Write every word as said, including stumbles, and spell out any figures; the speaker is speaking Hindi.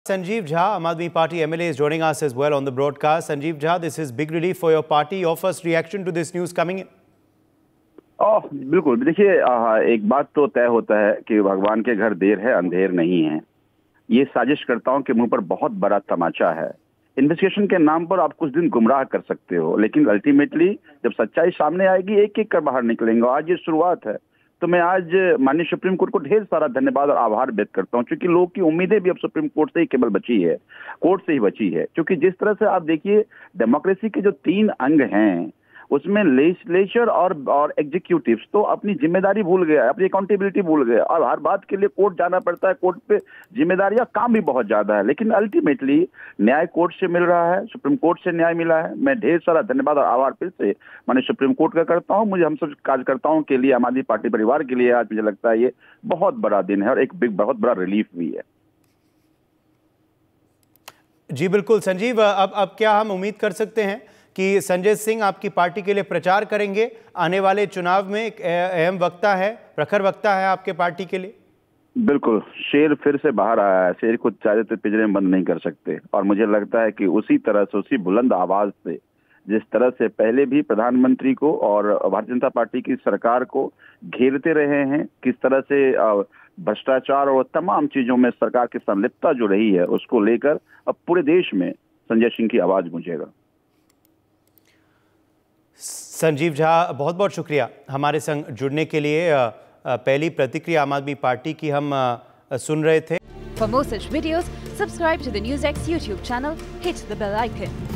Sanjeev Jha, Aam Aadmi Party M L A, is joining us as well on the broadcast. Sanjeev Jha, this is big relief for your party. Your first reaction to this news coming in? ओह बिल्कुल, देखिए एक बात तो तय होता है कि भगवान के घर देर है अंधेर नहीं है। ये साजिशकर्ताओं के मुंह पर बहुत बड़ा तमाचा है। इन्वेस्टिगेशन के नाम पर आप कुछ दिन गुमराह कर सकते हो, लेकिन अल्टीमेटली जब सच्चाई सामने आएगी एक एक कर बाहर निकलेंगे। आज ये शुरुआत है, तो मैं आज माननीय सुप्रीम कोर्ट को ढेर सारा धन्यवाद और आभार व्यक्त करता हूं, क्योंकि लोग की उम्मीदें भी अब सुप्रीम कोर्ट से ही केवल बची है, कोर्ट से ही बची है। क्योंकि जिस तरह से आप देखिए डेमोक्रेसी के जो तीन अंग हैं उसमें लेजिस्लेचर और और एग्जीक्यूटिव्स तो अपनी जिम्मेदारी भूल गया है, अपनी अकाउंटेबिलिटी भूल गया और हर बात के लिए कोर्ट जाना पड़ता है। कोर्ट पे जिम्मेदारियां काम भी बहुत ज्यादा है, लेकिन अल्टीमेटली न्याय कोर्ट से मिल रहा है, सुप्रीम कोर्ट से न्याय मिला है। मैं ढेर सारा धन्यवाद और आभार फिर से माननीय सुप्रीम कोर्ट का करता हूं। मुझे हम सब कार्यकर्ताओं के लिए, आम आदमी पार्टी परिवार के लिए आज मुझे लगता है ये बहुत बड़ा दिन है और एक बिग बहुत बड़ा रिलीफ भी है। जी बिल्कुल संजीव, अब अब क्या हम उम्मीद कर सकते हैं कि संजय सिंह आपकी पार्टी के लिए प्रचार करेंगे आने वाले चुनाव में? एक अहम वक्ता है, प्रखर वक्ता है आपके पार्टी के लिए। बिल्कुल, शेर फिर से बाहर आया है। शेर को चाहे तो पिंजरे में बंद नहीं कर सकते, और मुझे लगता है कि उसी तरह से, उसी बुलंद आवाज से, जिस तरह से पहले भी प्रधानमंत्री को और भारतीय जनता पार्टी की सरकार को घेरते रहे हैं, किस तरह से भ्रष्टाचार और तमाम चीजों में सरकार की संलिप्तता जो रही है उसको लेकर अब पूरे देश में संजय सिंह की आवाज गूंजेगा। संजीव झा, बहुत बहुत शुक्रिया हमारे संग जुड़ने के लिए। पहली प्रतिक्रिया आम आदमी पार्टी की हम सुन रहे थे। For more such videos, subscribe to the NewsX YouTube channel, hit the bell icon.